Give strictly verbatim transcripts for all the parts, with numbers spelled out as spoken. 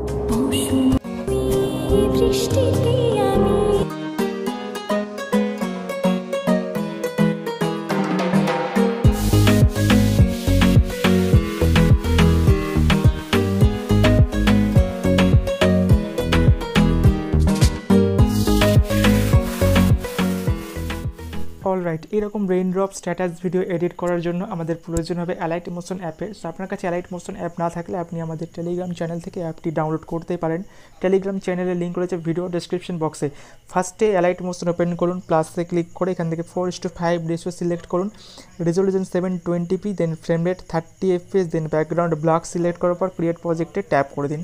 Alright, এরকম রেইনড্রপ status video edit করার জন্য আমাদের প্রয়োজন হবে অ্যালাইট মোশন অ্যাপের। সো আপনার কাছে অ্যালাইট মোশন অ্যাপ না থাকলে আপনি আমাদের টেলিগ্রাম চ্যানেল থেকে অ্যাপটি ডাউনলোড করতে পারেন। টেলিগ্রাম চ্যানেলের লিঙ্ক রয়েছে ভিডিও ডেসক্রিপশন বক্সে। ফার্স্টে অ্যালাইট মোশন ওপেন করুন, প্লাসে ক্লিক করে এখান থেকে four is to five ratio select করুন, resolution seven twenty p, then frame rate thirty FPS, then background block select করার পর ক্রিয়েট প্রজেক্টে ট্যাপ করে দিন।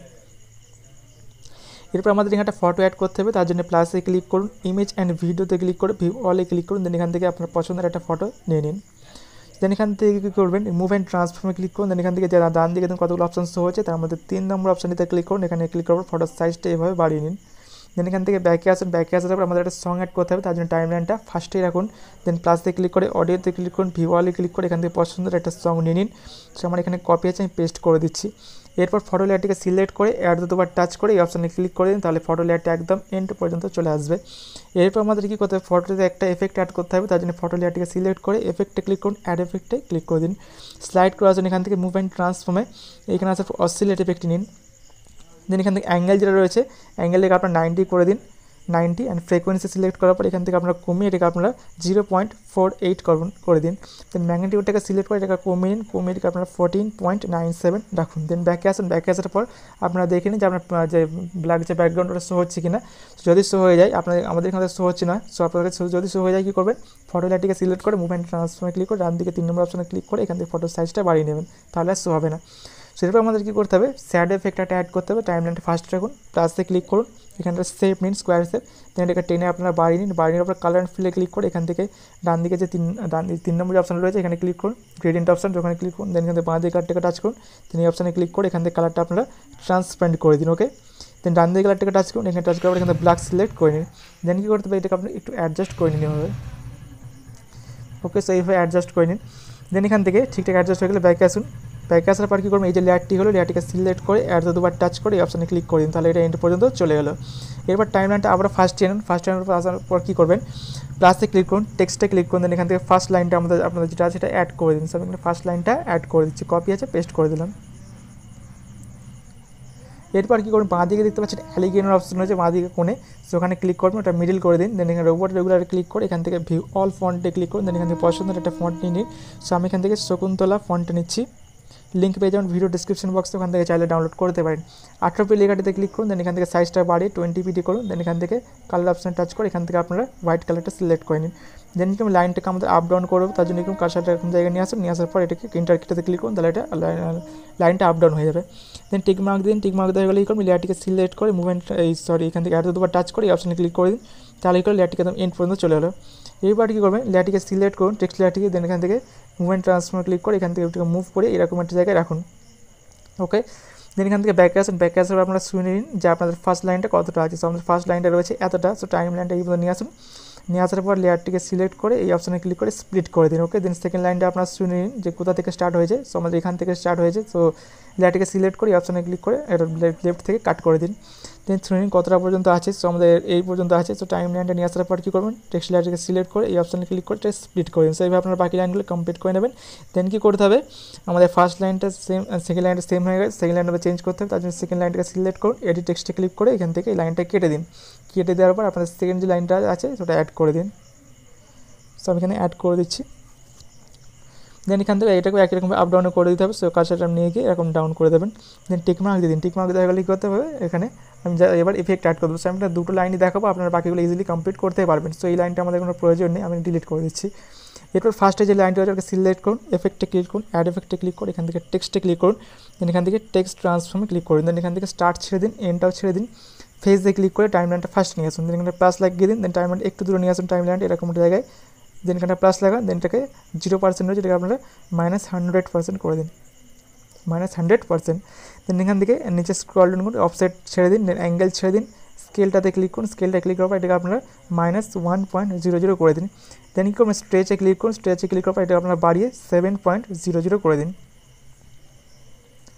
এরপর আমাদের এখানে একটা ফটো অ্যাড করতে হবে, তার জন্য প্লাসে ক্লিক করুন, ইমেজ অ্যান্ড ভিডিওতে ক্লিক করে ভিউ অলে ক্লিক করুন, দেন এখান থেকে আপনার পছন্দের একটা ফটো নিয়ে নিন। দেন এখান থেকে কী করবেন, মুভ অ্যান্ড ট্রান্সফর্মে ক্লিক করুন, দেন এখান থেকে যারা ডান দিকে কতগুলো অপশন শো হচ্ছে তার মধ্যে তিন নম্বর অপশানটিতে ক্লিক করুন, এখানে ক্লিক করার পর ফটোর সাইজটা এভাবে বাড়িয়ে নিন। দেন এখান থেকে ব্যাকে আসুন, ব্যাকে আসার পর আমাদের একটা সং অ্যাড করতে হবে, তার জন্য টাইম লাইনটা ফার্স্টেই রাখুন। দেন প্লাসে ক্লিক করে অডিওতে ক্লিক করুন, ভিউ অলে ক্লিক করে এখান থেকে পছন্দের একটা সং নিয়ে নিন। সো আমার এখানে কপি আছে, আমি পেস্ট করে দিচ্ছি। এরপর ফটো লেয়ারটিকে সিলেক্ট করে অ্যাড দুবার টাচ করে এই অপশানে ক্লিক করে দিন, তাহলে ফটো লেয়ারটা একদম এন্ড পর্যন্ত চলে আসবে। এরপর আমাদের কী করতে হবে, ফটোতে একটা এফেক্ট অ্যাড করতে হবে, তার জন্য ফটো লেয়ারটিকে সিলেক্ট করে এফেক্টে ক্লিক করুন, অ্যাড এফেক্টে ক্লিক করে দিন। স্লাইড করে আসুন এখান থেকে মুভ অ্যান্ড ট্রান্সফর্মে, এখানে আসার অসিলেট এফেক্টটি নিন। দেন এখান থেকে অ্যাঙ্গেল যেটা রয়েছে অ্যাঙ্গেলটাকে আপনার নাইনটি করে দিন, নাইনটি অ্যান্ড ফ্রিকোয়েন্সি সিলেক্ট করার পর এখান থেকে আপনারা কমিয়ে এটাকে আপনারা জিরো পয়েন্ট ফোর এইট করুন করে দিন। দেন ম্যাগনিটিউডটাকে সিলেক্ট করে এটাকে কমিয়ে নিন, কমিয়ে এটাকে আপনারা ফোরটিন পয়েন্ট নাইন সেভেন রাখুন। দেন ব্যাকে আসুন, ব্যাকে আসার পর আপনারা দেখে নিন যে আপনার যে ব্ল্যাক যে ব্যাকগ্রাউন্ডটা শো হচ্ছে কিনা। যদি শো হয়ে যায়, আপনার আমাদের এখানে শো হচ্ছে না, সো আপনাদের যদি শো হয়ে যায় কী করবেন, ফটো লেয়ারটিকে সিলেক্ট করে মুভ অ্যান্ড ট্রান্সফর্মে ক্লিক করে ডান দিকে তিন নম্বর অপশনে ক্লিক করে এখান থেকে ফটোর সাইজটা বাড়িয়ে নেবেন, তাহলে আর শো হবে না। সেরপর আমাদের কী করতে হবে, স্যাড এফেক্টটা অ্যাড করতে হবে, টাইম লাইনটা ফার্স্ট রাখুন, প্লাসে ক্লিক করুন, এখানটা সেপ নিন স্কোয়ার সেপ, দেন এটাকে টেনে আপনারা বাড়িয়ে নিন, বাড়িয়ে নেওয়ার পর কালার অ্যান্ড ফিলে ক্লিক করে এখান থেকে ডান দিকে যে তিন ডান তিন নম্বর অপশন রয়েছে এখানে ক্লিক করুন, গ্রেডিয়েন্ট অপশন ওখানে ক্লিক করুন, দেন এখান থেকে বাঁ দিকে কালারটাকে টাচ করুন, দেন এই অপশানে ক্লিক করে এখান থেকে কালারটা আপনারা ট্রান্সপারেন্ট করে দিন। ওকে, দেন ডান দিকে কালারটাকে টাচ করুন, এখানে টাচ করার পর এখানে ব্ল্যাক সিলেক্ট করে নিন। দেন কী করতে হবে, এটাকে আপনি একটু অ্যাডজাস্ট করে নিন এভাবে। ওকে, সো এইভাবে অ্যাডজাস্ট করে নিন। দেন এখান থেকে ঠিকঠাক অ্যাডজাস্ট হয়ে গেলে ব্যাকে আসুন, ব্যাকে আসার পর কী করবেন, এই যে লেয়ারটি হলো লেয়ারটিকে সিলেক্ট করে অ্যাড দুবার টাচ করে এই অপশানে ক্লিক করে দিন, তাহলে এটা এন্ড পর্যন্ত চলে গেলো। এরপর টাইম লাইনটা আবার ফার্স্ট টেনেন, ফার্স্ট টেনের পর আসার পর কী করবেন, প্লাসে ক্লিক করুন, টেক্সটে ক্লিক করুন, দেন এখান থেকে ফার্স্ট লাইনটা আমাদের আপনাদের যেটা আছে সেটা অ্যাড করে দিন। সো আমি এখানে ফার্স্ট লাইনটা অ্যাড করে দিচ্ছি, কপি আছে পেস্ট করে দিলাম। এরপর কী করুন, বাঁ দিকে দেখতে পাচ্ছেন অ্যালিগেনের অপশন রয়েছে বাঁ দিকে কোণে, সো ওখানে ক্লিক করবেন, ওটা মিডিল করে দিন। দেন এখানে রোবট রেগুলার ক্লিক করে এখান থেকে ভিউ অল ফন্টে ক্লিক করুন, দেন এখান থেকে পছন্দের একটা ফন্ট নিয়ে নিন। সো আমি এখান থেকে শকুন্তলা ফন্টটা নিচ্ছি, লিঙ্ক পেয়ে যাবেন ভিডিও ডিসক্রিপশন বক্সে, ওখান থেকে চাইলে ডাউনলোড করতে পারেন। আঠারো পি লেখাটিতে ক্লিক করুন, দেন এখান থেকে সাইজটা বাড়িয়ে টোয়েন্টি পিটি করুন, দেন এখান থেকে কালার অপশন টাচ করে এখান থেকে আপনারা হোয়াইট কালারটা সিলেক্ট করে নিন। দেন এরকম লাইনটাকে আমাদের আপ ডাউন করবো, তার জন্য এরকম কার্সারটা এরকম জায়গায় নিয়ে আসুন, নিয়ে আসার পর এটাকে ইন্টারকেটে ক্লিক করুন, তাহলে এটা লাইনটা আপ ডাউন হয়ে যাবে। দেন টিক মার্ক দিন, টিক মার্ক দেওয়া গেলে কী করুন, লেয়ারটিকে সিলেক্ট করে মুভমেন্ট এই সরি এখান থেকে আরও দুবার টাচ করে এই অপশানে ক্লিক করে দিন, তাহলে করে লেয়ারটিকে একদম এন্ড পর্যন্ত চলে গেলো। এইবার কী করবেন, লেয়ারটিকে সিলেক্ট করুন, টেক্সট লেয়ারটিকে, দেন এখান থেকে মুভমেন্ট ট্রান্সফর্মে ক্লিক করে এখান থেকে এটাকে মুভ করে এরকম একটা জায়গায় রাখুন। ওকে, দেন এখান থেকে ব্যাকে আসুন, ব্যাকে আসার আপনারা শুনে নিন যে আপনাদের ফার্স্ট লাইনটা কতটা আছে। সো আমাদের ফার্স্ট লাইনটা রয়েছে এতটা, সো টাইম লাইনটা এইভাবে নিয়ে আসুন, নিয়ে আসার পর লেয়ারটিকে সিলেক্ট করে এই অপশানে ক্লিক করে স্প্লিট করে দিন। ওকে, দেন সেকেন্ড লাইনটা আপনারা শুনে নিন যে কোথা থেকে স্টার্ট হয়েছে। সো আমাদের এখান থেকে স্টার্ট হয়েছে, সো লেয়ারটিকে সিলেক্ট করে এই অপশানে ক্লিক করে এটা লেফট থেকে কাট করে দিন। দেন শুনে নিন কতটা পর্যন্ত আছে। সো আমাদের এই পর্যন্ত আছে। সো টাইম লাইনটা নিয়ে আসার পর কী করবেন, টেক্সট লেয়ারটিকে সিলেক্ট করে এই অপশানে ক্লিক করে স্প্লিট করে দিন। সো এইভাবে আপনারা বাকি লাইনগুলো কমপ্লিট করে নেবেন। দেন কী করতে হবে, আমাদের ফার্স্ট লাইনটা সেম, সেকেন্ড লাইনটা সেম হয়ে গেছে, সেকেন্ড লাইনটা চেঞ্জ করতে হবে, তার জন্য সেকেন্ড লাইনটাকে সিলেক্ট করুন, এডিট টেক্সটে ক্লিক করে এখান থেকে এই লাইনটা কেটে দিন। কেটে দেওয়ার পর আপনাদের সেকেন্ড যে লাইনটা আছে সেটা অ্যাড করে দিন। সো আমি এখানে অ্যাড করে দিচ্ছি। দেন এখান থেকে এটাকে একই রকম আপ ডাউনে করে দিতে হবে। সো কার্সারটা নিয়ে গিয়ে এরকম ডাউন করে দেবেন। দেন টিক মার্ক দিয়ে দিন, টিক মার্ক দেওয়া গেলে কী করতে হবে, এখানে আমি যা এবার ইফেক্ট অ্যাড করে দেবো। সো আমি দুটো লাইনই দেখাবো, আপনারা বাকিগুলো ইজিলি কমপ্লিট করতে পারবেন। সো এই লাইনটা আমাদের কোনো প্রয়োজন নেই, আমি ডিলিট করে দিচ্ছি। এরপর ফার্স্টে যে লাইনটা আছে ওটাকে সিলেক্ট করুন, এফেক্টে ক্লিক করুন, অ্যাড এফেক্টে ক্লিক করে এখান থেকে টেক্সটে ক্লিক করুন, দেন এখান থেকে টেক্সট ট্রান্সফর্মে ক্লিক করুন, দেন এখান থেকে স্টার্ট ছেড়ে দিন, এন্ডটাও ছেড়ে দিন, ফেজে ক্লিক করে টাইম লাইনটা ফার্স্ট নিয়ে আসুন, দেন এখানে প্লাস লাগিয়ে দিন, দেন টাইম লাইন একটু দূরে নিয়ে আসুন, টাইম লাইনটা এরকম একটা জায়গায়, দেন এখানে প্লাস লাগান, দেন এটাকে জিরো পার্সেন্ট রয়েছে এটাকে আপনারা মাইনাস হান্ড্রেড পার্সেন্ট করে দিন, মাইনাস হান্ড্রেড পার্সেন্ট। দেন এখান থেকে নিচে স্ক্রল ডাউন করুন, অফসেট ছেড়ে দিন, দেন অ্যাঙ্গেল ছেড়ে দিন, স্কেলটাতে ক্লিক করুন, স্কেলটা ক্লিক করার পর এটাকে আপনারা minus one point zero zero করে দিন। দেন কী করবেন, স্ট্রেচে ক্লিক করুন, স্ট্রেচে ক্লিক করার পর এটাকে আপনারা বাড়িয়ে সেভেন পয়েন্ট জিরো জিরো করে দিন।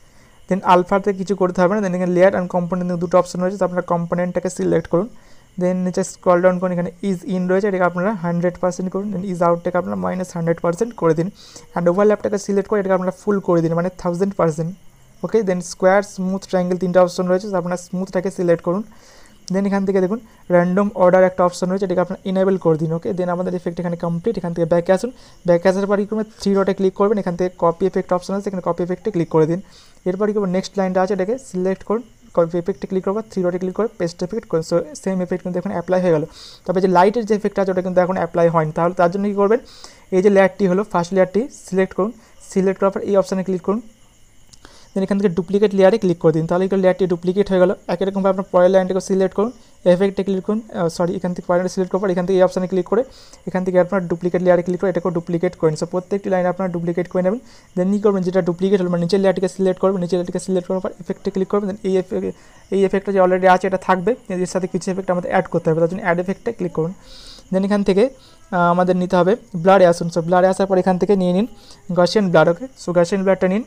দেন আলফাতে কিছু করতে হবে না, দেন এখানে লেয়ার অ্যান্ড কম্পোনেন্ট দুটো অপশন রয়েছে, তো আপনারা কম্পোনেন্টটাকে সিলেক্ট করুন। দেন নিচে স্ক্রল ডাউন করুন, এখানে ইজ ইন রয়েছে, এটাকে আপনারা হান্ড্রেড পার্সেন্ট করুন। দেন ইজ আউটটাকে আপনারা মাইনাস হান্ড্রেড পার্সেন্ট করে দিন। অ্যান্ড ওভারল্যাপটাকে সিলেক্ট করে এটাকে আপনারা ফুল করে দিন, মানে thousand percent. Okay, then square, smooth, triangle তিনটা অপশন রয়েছে, তো আপনারা স্মুথটাকে সিলেক্ট করুন। দেন এখান থেকে দেখুন র্যান্ডম অর্ডার একটা অপশন রয়েছে, এটাকে আপনার ইনেবল করে দিন। ওকে, দেন আমাদের এফেক্ট এখানে কমপ্লিট। এখান থেকে ব্যাকে আসুন, ব্যাকে আসার পর কী করবেন, থ্রি ডটে ক্লিক করবেন, এখান থেকে কপি এফেক্ট অপশন আছে, এখানে কপি এফেক্টে ক্লিক করে দিন। এরপর কী করবেন, নেক্সট লাইনটা আছে এটাকে সিলেক্ট করুন, কপি এফেক্টে ক্লিক করবো, থ্রি ডটে ক্লিক করে পেস্ট এফেক্ট করুন। সো সেম এফেক্ট কিন্তু এখন অ্যাপ্লাই হয়ে গেল। তবে যে লাইটের যে এফেক্ট আছে ওটা কিন্তু এখন অ্যাপ্লাই হয়নি, তাহলে তার জন্য কী করবেন, এই যে লেয়ারটি হলো ফার্স্ট লেয়ারটি সিলেক্ট করুন, সিলেক্ট করার পর এই অপশানে ক্লিক করুন। দেন এখান থেকে ডুপ্লিকেট লেয়ারে ক্লিক করে দিন, তাহলে এই লেয়ারটি ডুপ্লিকেট হয়ে গেল। একই রকমভাবে আপনার পরের লাইনটাকে সিলেক্ট করুন, এফেক্টে ক্লিক করুন, সরি এখান থেকে পরের সিলেক্ট করার পর এখান থেকে এই অপশানে ক্লিক করে এখান থেকে আপনার ডুপ্লিকেট লেয়ারে ক্লিক করে এটাকেও ডুপ্লিকেট করে নিন। সো প্রত্যেকটি লাইন আপনারা ডুপ্লিকেট করে নেবেন। দেন কী করবেন, যেটা ডুপ্লিকেট হলো মানে নিচের লেয়ারটিকে সিলেক্ট করবেন, নিচের লেয়ারটিকে সিলেক্ট করার পর এফেক্টে ক্লিক করবেন। দেন এই এফেক্ট এই এফেক্টটা যে অলরেডি আছে এটা থাকবে, এর সাথে কিছু এফেক্ট আমাদের অ্যাড করতে হবে, তার জন্য অ্যাড এফেক্টে ক্লিক করুন। দেন এখান থেকে আমাদের নিতে হবে ব্লারে আসুন। সো ব্লারে আসার পর এখান থেকে নিয়ে নিন Gaussian blur. Okay, so Gaussian ব্লারটা নিন,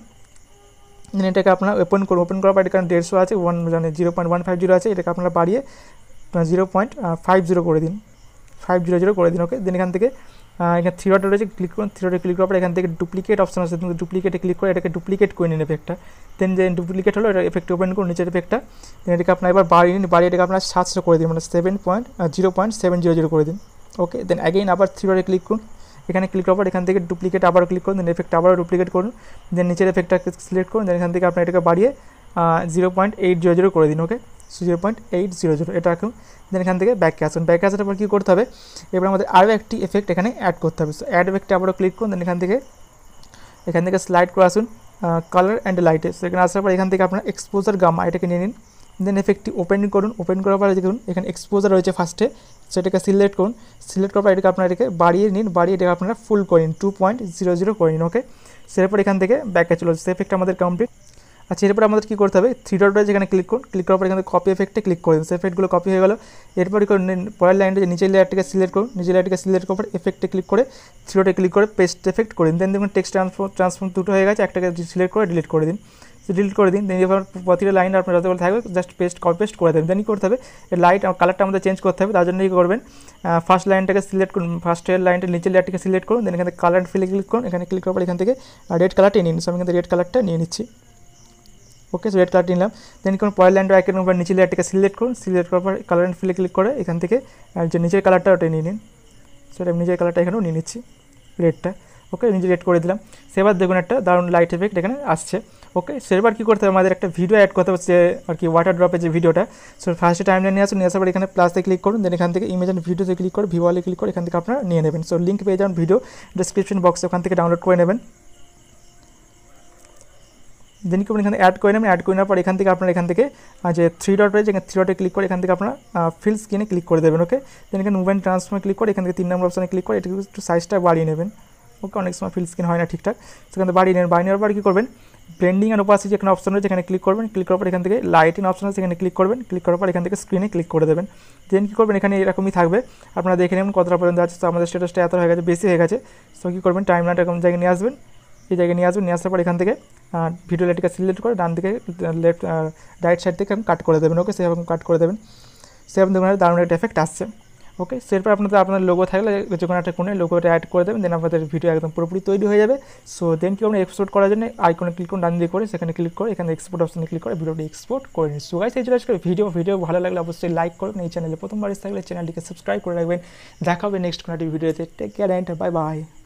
দেন এটাকে আপনারা ওপেন করুন। ওপেন করার পর এখানে দেড়শো আছে, ওয়ান মানে zero point one five zero আছে, এটাকে আপনারা বাড়িয়ে জিরো পয়েন্ট ফাইভ জিরো করে দিন, ফাইভ জিরো জিরো করে দিন। ওকে, দেন এখান থেকে এখানে থ্রি ডট রয়েছে, ক্লিক করুন, থ্রি ডটে ক্লিক করার পর এখান থেকে ডুপ্লিকেট অপশন আছে, কিন্তু ডুপ্লিকেটে ক্লিক করে এটাকে ডুপ্লিকেট করে নিন এফেক্টটা। দেন যে ডুপ্লিকেট হলো এটা এফেক্ট ওপেন করুন নিচের এফেক্টটা, দেন এটাকে আপনার এবার বাড়িয়ে নিন, বাড়িয়ে এটাকে আপনার সাতশো করে দিন, মানে seven point zero point seven zero zero করে দিন। ওকে, দেন অ্যাগেইন আবার থ্রি ডটে ক্লিক করুন, এখানে ক্লিক করার পর এখান থেকে ডুপ্লিকেট আবার ক্লিক করুন, দেন এফেক্ট আবারও ডুপ্লিকেট করুন, দেন নিচের এফেক্টটাকে সিলেক্ট করুন, দেন এখান থেকে আপনার এটাকে বাড়িয়ে zero point eight zero zero করে দিন। Okay, zero point eight zero zero এটা রাখুন। দেন এখান থেকে ব্যাকে আসুন, ব্যাকে আসার পর কী করতে হবে, এবার আমাদের আরও একটি এফেক্ট এখানে অ্যাড করতে হবে। সো অ্যাড এফেক্টে আবারও ক্লিক করুন, দেন এখান থেকে এখান থেকে স্লাইড করে আসুন কালার অ্যান্ড লাইটে। সো এখানে আসার পর এখান থেকে আপনার এক্সপোজার গামা এটাকে নিয়ে নিন, দেন এফেক্টটি ওপেন করুন। ওপেন করার পর দেখুন এখানে এক্সপোজার রয়েছে ফার্স্টে, সেটাকে সিলেক্ট করুন, সিলেক্ট করার পর এটাকে আপনার এটাকে বাড়িয়ে নিন, বাড়িয়ে এটাকে আপনারা ফুল করে নিন, টু পয়েন্ট জিরো জিরো করে নিন। ওকে, সেরপর এখান থেকে ব্যাকে চলে আসছে, এফেক্ট আমাদের কমপ্লিট। আচ্ছা, এরপর আমাদের কী করতে হবে, থ্রি ডট রয়েছে এখানে ক্লিক করুন, ক্লিক করার পর এখানে কপি এফেক্টে ক্লিক করে দিন, এফেক্টগুলো কপি হয়ে গেল। এরপরে পরের লাইনটা যে নিচের লেয়ারটিকে সিলেক্ট করুন, নিচের লেয়ারটিকে সিলেক্ট করার পর এফেক্টে ক্লিক করে থ্রি ডটে ক্লিক করে পেস্ট এফেক্ট করে দিন। দেন দেখুন টেক্সট ট্রান্সফর্ম ট্রান্সফর্ম দুটো হয়ে গেছে, একটাকে সিলেক্ট করে ডিলিট করে দিন, ডিলিট করে দিন। দেন এবার প্রতিটা লাইন আপনার যতগুলো থাকবে জাস্ট পেস্ট কপি পেস্ট করে দেবেন। দেন কী করতে হবে, লাইট কালারটা আমাদের চেঞ্জ করতে হবে, তার জন্য কী করবেন, ফার্স্ট লাইনটাকে সিলেক্ট করুন, ফার্স্টের লাইনটা নিচের লেয়ারটিকে সিলেক্ট করুন, দেন এখানে কালার ফিলে ক্লিক করুন, এখানে ক্লিক করার পর এখান থেকে রেড কালারটা নিন। সো আমি এখান থেকে রেড কালারটা নিয়ে নিচ্ছি। ওকে, সো রেড কালারটি নিলাম। দেন কোনো পরের লাইনটা একের উপর নিচের লেয়ারটিকে সিলেক্ট করুন, সিলেক্ট করার পর কালার অ্যান্ড ফিলে ক্লিক করে এখান থেকে যে নিচের কালারটা ওটা নিয়ে নিন। সেটা নিচের কালারটা এখানেও নিয়ে নিচ্ছি, রেডটা। ওকে, নিজে রেড করে দিলাম। সেবার দেখুন একটা দারুণ লাইট এফেক্ট এখানে আসছে। ওকে, সেবার কী করতে হবে, আমাদের একটা ভিডিও অ্যাড করতে হচ্ছে আর কি, ওয়াটার ড্রপের যে ভিডিওটা। সো ফার্স্টে টাইম লাইন নিয়ে আসুন, নিয়ে আসার পর এখানে প্লাসে ক্লিক করুন, দেন এখান থেকে ইমেজ অ্যান্ড ভিডিওতে ক্লিক করে ভিওয়ালে ক্লিক করে এখান থেকে আপনারা নিয়ে নেবেন। সো লিঙ্ক পেয়ে যান ভিডিও ডিসক্রিপশন বক্সে, ওখান থেকে ডাউনলোড করে নেবেন। দেন কি এখানে অ্যাড করে নেবেন, অ্যাড করে নেওয়ার পর এখান থেকে আপনার এখান থেকে যে থ্রি ডট রয়েছে এখানে থ্রি ডটে ক্লিক করে এখান থেকে আপনার ফিল স্ক্রিনে ক্লিক করে দেবেন। ওকে, দেন এখানে মুভমেন্ট ট্রান্সফর্মে ক্লিক করে এখান থেকে তিন নম্বর অপশানে ক্লিক করে এটাকে একটু সাইজটা বাড়িয়ে নেবেন। ওকে, অনেক সময় ফিল স্ক্রিন হয় না ঠিকঠাক, সেখান থেকে বাড়িয়ে নেবেন। বাড়িয়ে নেওয়ার পর কী করবেন, ব্লেন্ডিং অ্যান্ড ওপাসিটি এখানে অপশন রয়েছে, এখানে ক্লিক করবেন, ক্লিক করার পর এখান থেকে লাইটিং অপশন আছে এখানে ক্লিক করবেন, ক্লিক করার পর এখান থেকে স্ক্রিনে ক্লিক করে দেবেন। দেন কী করবেন, এখানে এরকমই থাকবে, আপনারা দেখে নেবেন কতটা পর্যন্ত আছে। তো আমাদের স্ট্যাটাসটা এত হয়ে গেছে, বেশি হয়ে গেছে। সো কী করবেন, টাইম লাইনটা এরকম জায়গায় নিয়ে আসবেন, এই জায়গায় নিয়ে আসবেন, নিয়ে আসার পর এখান থেকে ভিডিও লাইটকে সিলেক্ট করে ডান দিকে লেফট রাইট সাইড থেকে কাট করে দেবেন। ওকে, সেরকম কাট করে দেবেন, সেরকম দেখুন দারুণ একটা এফেক্ট আসছে। ওকে, সেরপর আপনাদের আপনার লোগো থাকলে যে কোনো একটা কোণে লোগোটা অ্যাড করে দেবেন, দেন আপনাদের ভিডিও একদম পুরোপুরি তৈরি হয়ে যাবে। সো দেন কি আপনার এক্সপোর্ট করার জন্য আইকনে ক্লিক করুন, ডান দিকে করে সেখানে ক্লিক করে এখানে এক্সপোর্ট অপশনে ক্লিক করে ভিডিওটি এক্সপোর্ট করে নিন। সো গাইস, এই ছিল আজকের ভিডিও ভিডিও ভালো লাগলে অবশ্যই লাইক করুন, এই চ্যানেলে প্রথমবার এসে থাকলে চ্যানেলটিকে সাবস্ক্রাইব করে রাখবেন। দেখা হবে নেক্সট কোনো একটি ভিডিওতে। Take care and bye by.